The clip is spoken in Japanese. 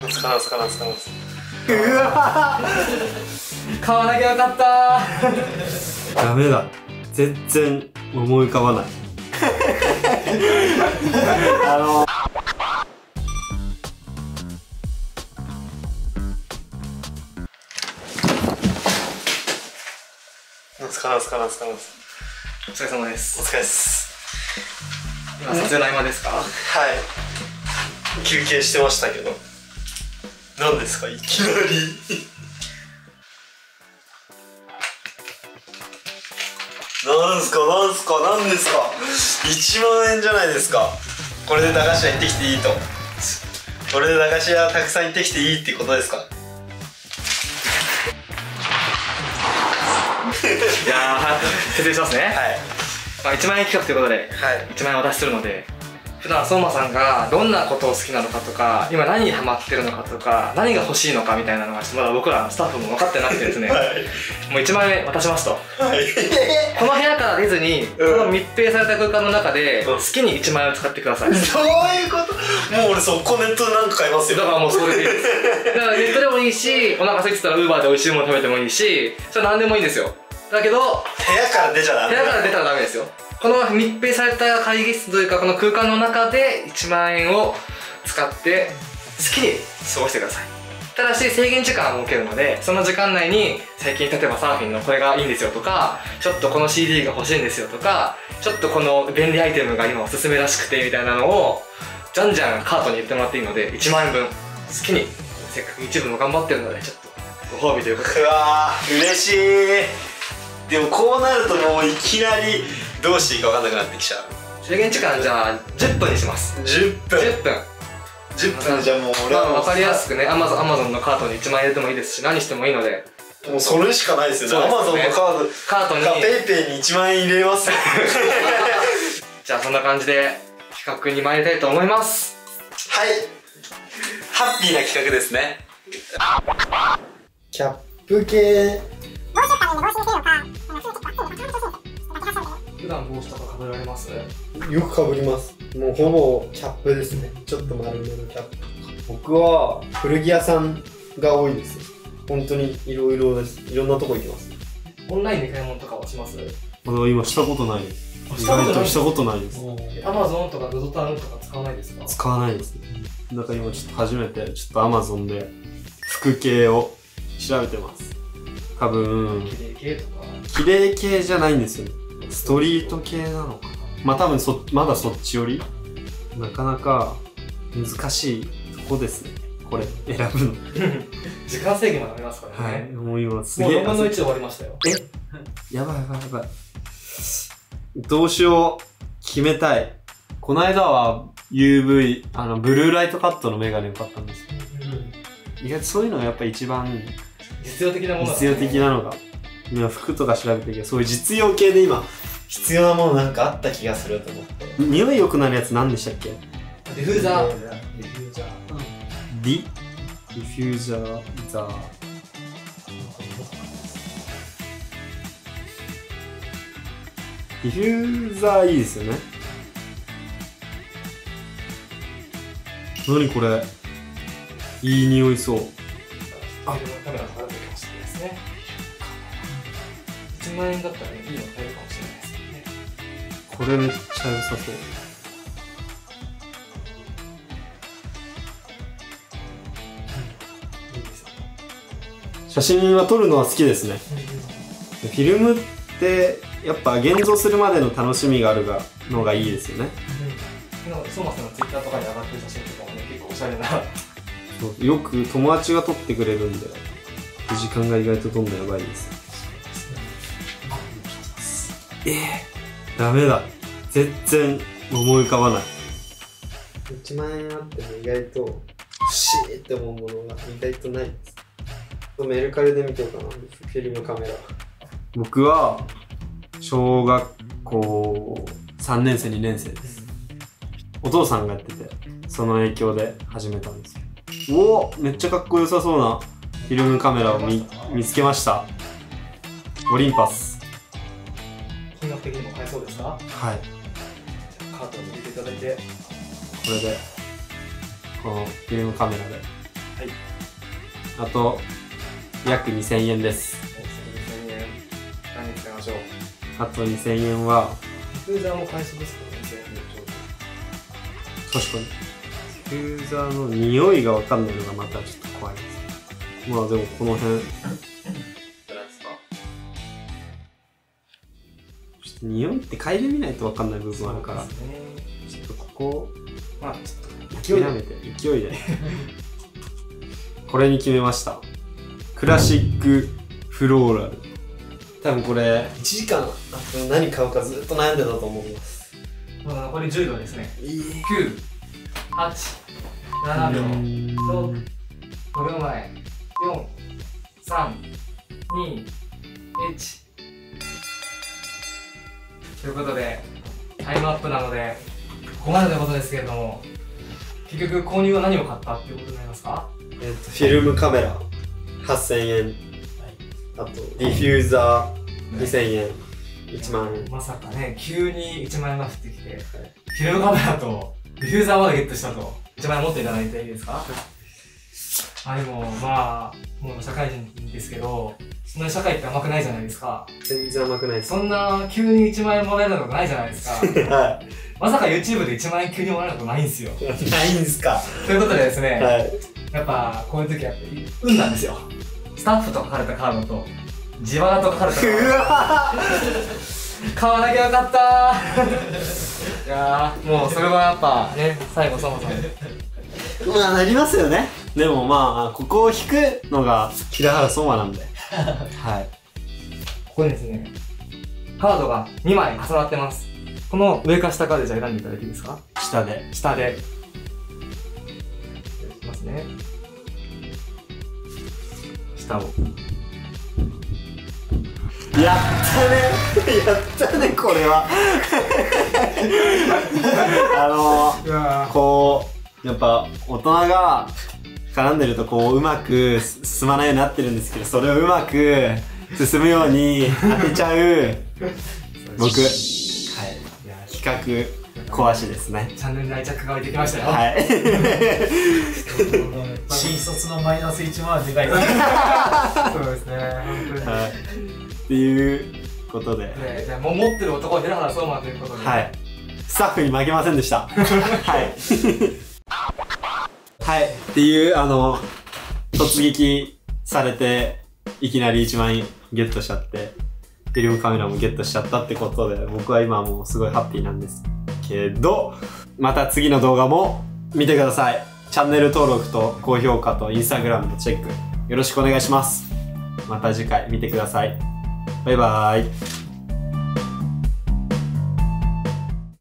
つかなつかなつかなつ。 うわ買わなきゃよかったダメだ。全然思い浮かばない。つかなつかなつかなつ。 お疲れ様です。 お疲れです。 今撮影の合間ですか？ はい。休憩してましたけど。何ですかいきなり。なんすかなんすかなんですか。1万円じゃないですか。これで駄菓子屋行ってきていいと。これで駄菓子屋たくさん行ってきていいってことですか。 いやー、説明しますね。 はい。 まあ、1万円企画ということで、はい、1万円お出しするので、普段相馬さんがどんなことを好きなのかとか、今何にハマってるのかとか、何が欲しいのかみたいなのがまだ僕らスタッフも分かってなくてですね、はい、もう1万円渡しますと、はい、この部屋から出ずに、この密閉された空間の中で好きに1万円を使ってください。 そういうこと。もう俺速攻ネットで何か買いますよ。 だからもうそれでいいです。だからネットでもいいし、お腹空いてたら Uber で美味しいもの食べてもいいし、それ何でもいいんですよ。だけど部屋から出ちゃダメ。 部屋から出たらダメですよ。この密閉された会議室というかこの空間の中で1万円を使って好きに過ごしてください。ただし制限時間を設けるので、その時間内に最近例えばサーフィンのこれがいいんですよとか、ちょっとこの CD が欲しいんですよとか、ちょっとこの便利アイテムが今おすすめらしくてみたいなのをじゃんじゃんカートに言ってもらっていいので、1万円分好きに、せっかく一部も頑張ってるのでちょっとご褒美ということで。 うわー嬉しい。でもこうなるともういきなりどうしていいか分かんなくなってきちゃう。 制限時間じゃあ10分にします。 10分じゃあもう俺は分かりやすくね、アマゾンのカートに1万円入れてもいいですし、何してもいいので、 もうそれしかないですよね。アマゾンのカートにペイペイに1万円入れますよ。 じゃあそんな感じで企画に参りたいと思います。 はい、ハッピーな企画ですね。キャップ系普段帽子とかかぶられます？ よくかぶります。もうほぼキャップですね。ちょっと丸めのキャップ。僕は古着屋さんが多いです。本当にいろいろです。いろんなとこ行きます。 オンラインで買い物とかはします？ 今したことないです。意外としたことないです。 アマゾンとかグゾタウンとか使わないですか？ 使わないですね。だから今ちょっと初めてちょっとアマゾンで服系を調べてます。多分綺麗系とか綺麗系じゃないんですよね。ストリート系なのかな。まあ多分まだそっち寄り。なかなか難しいとこですね。これ選ぶの。 時間制限までありますからね。 はい。もう今すげえ。 もう4分の1終わりましたよ。 やばいやばいやばい。どうしよう。決めたい。この間は UV、ブルーライトカットのメガネ良かったんですよ。意外とそういうのがやっぱ一番実用的なもの、 実用的なのが。今服とか調べてるけど、そういう実用系で今必要なものなんかあった気がすると思って。匂い良くなるやつ何でしたっけ？ ディフューザー。 ディフューザーザー。ディフューザーいいですよね。何これ、いい匂いそう。 あ、カメラかかってるかもしれないですね。1万円だったらね、いいの買えるかもしれないですね。 これめっちゃ良さそう。写真は撮るのは好きですね。フィルムってやっぱ現像するまでの楽しみがあるのがいいですよね。 相馬さんのツイッターとかに上がってる写真とかもね、結構おしゃれな。 そうよく友達が撮ってくれるんで、時間が意外とどんどんやばいです。ダメだ。全然思い浮かばない。1万円あっても意外と欲しいって思うものが意外とないです。メルカリで見てようかな、フィルムカメラ。僕は小学校3年生2年生です。お父さんがやってて、その影響で始めたんですけど、おお、めっちゃかっこよさそうなフィルムカメラを見つけました。オリンパス。 金額的にも買えそうですか？ はい。 じゃあカートに入れていただいて、 これでこのフィルムカメラであと約2000円です。 2000円何に使いましょう。 あと2000円はディフューザーも買いそうですかね。2000円ちょうど。 確かにディフューザーの匂いが分かんないのがまたちょっと怖いです。まあでもこの辺ちょっと匂いって嗅いでみないと分かんない部分あるから、ちょっとここまあちょっと諦めて勢いでこれに決めました。クラシックフローラル。多分これ1時間何買うかずっと悩んでたと思います。 まだ残り10秒ですね。9、8、7秒、6、5秒前、4、3、2、1。ということで、タイムアップなので、ここまでということですけれども、結局購入は何を買ったっていうことになりますか？ フィルムカメラ8000円、あとディフューザー2000円、1万円。 まさかね、急に1万円が降ってきて、フィルムカメラとディフューザーまでゲットしたと、1万円持っていただいていいですか？でもまあ、もう社会人ですけど、そんなに社会って甘くないじゃないですか。 全然甘くないです。 そんな急に1万円もらえるのがないじゃないですか。 はい。 まさか YouTube で1万円急にもらえることないんですよ。 ないんすか。 ということでですね、 はい、 やっぱこういう時はやっぱり運なんですよ。スタッフと書かれたカードと自腹と書かれたカード。うわ買わなきゃよかったー。いやー、もうそれはやっぱね、最後そもそもまあなりますよね。でもまあここを引くのが平原相馬なんではい。 ここにですね、カードが2枚重なってます。この上か下かでじゃあ選んでいただいていいですか？ 下で。 下で。いきますね。 下を。やったねやったね、これは。こう、やっぱ大人が絡んでるとこううまく進まないようになってるんですけど、それをうまく進むように当てちゃう僕、はい、企画壊しですね。 チャンネルに愛着が湧いてきましたよ。 はい。 新卒のマイナス1万はでかい。 そうですね、本当に。 はい。っていうことで。 じゃあもう持ってる男は平原相馬ということで。 はい。スタッフに負けませんでした。はい。はい。っていう、突撃されて、いきなり1万円ゲットしちゃって、フィルムカメラもゲットしちゃったってことで、僕は今もうすごいハッピーなんですけど、また次の動画も見てください。チャンネル登録と高評価とインスタグラムのチェックよろしくお願いします。また次回見てください。バイバーイ。